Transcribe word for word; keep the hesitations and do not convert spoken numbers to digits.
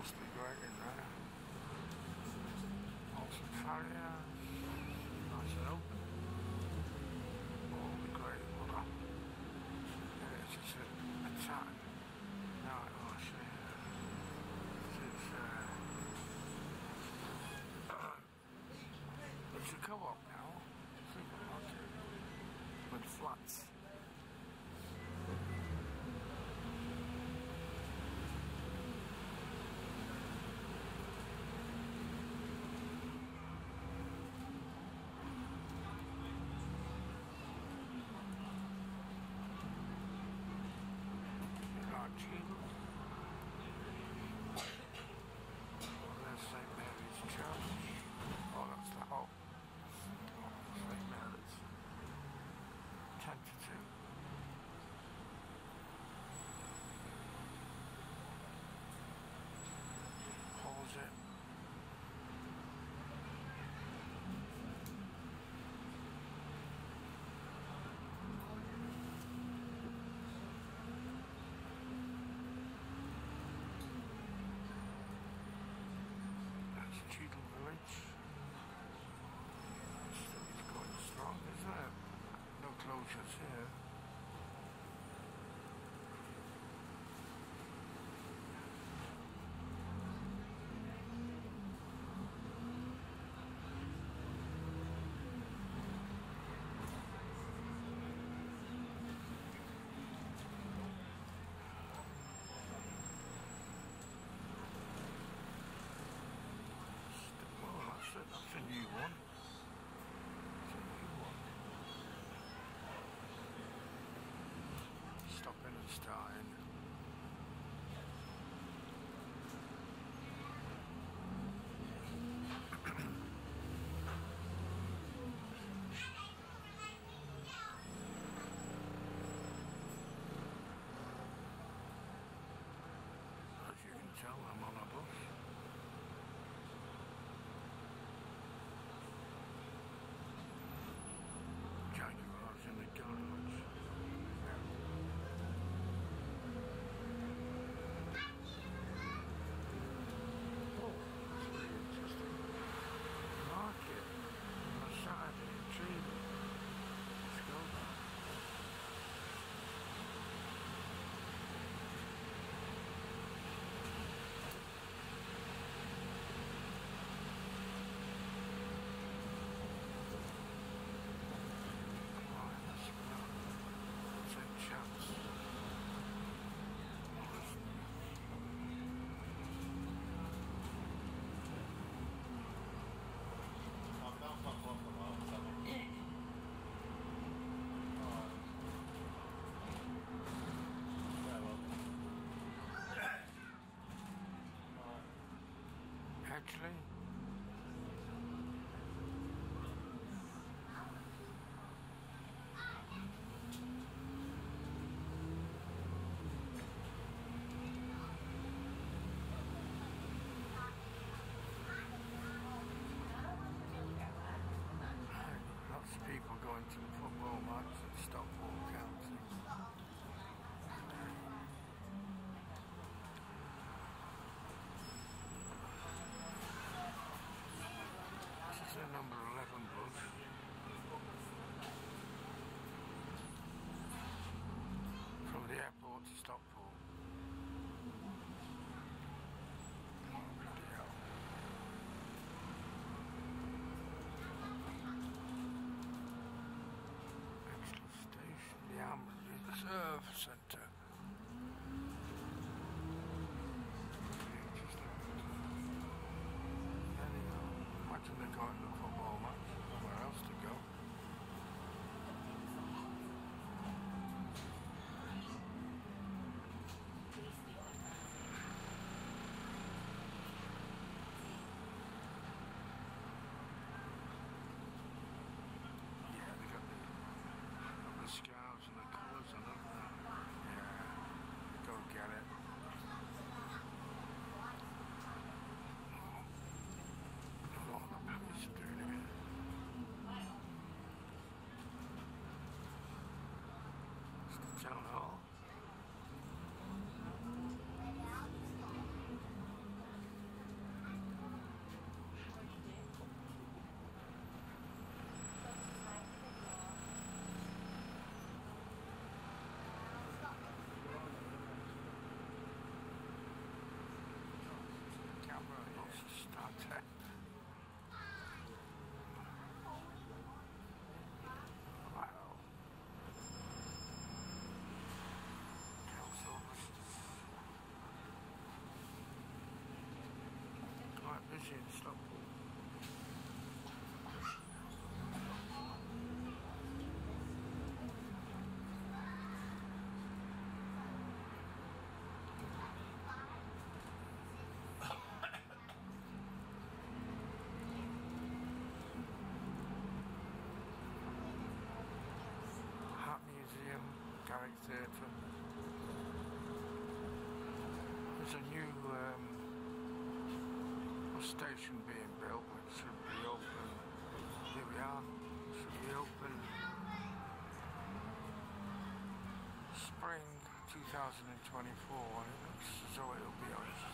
must be great in there. Awesome farrier, nice and open. All the great water. And it's just a, a tap. Now I want to see. It's, uh, it's a co-op now, supermarket, with flats. Cheadle. Oh, there's Saint Mary's Church. Oh, that's the whole. Oh, Saint Mary's. ten to two. Pause it. Cheadle Village. Still is quite strong, isn't it? No closures here. That's a new one. That's a new one. Stopping and starting. As you can tell, I'm on a bus. Jaguars in the garage. Oh, that's really interesting. Market on a Saturday in Cheadle. Let's go there. Actually, lots of people going to the football match at Stockport County. This is a number eleven bus. From the airport to Stockport. Oh, bloody hell. Extra station, the Armoury Reserve Centre. Imagine they're going to the football match, nowhere else to go. Yeah, they got the, got the scarves and the colours on them. Yeah, go get it. Oh, the police are doing it. It's the town hall. seeing Stockport. Hat Museum, Garrick Theatre. There's a new um, station being built which should be open. Here we are, should be open spring two thousand twenty-four, and it looks as though it'll be on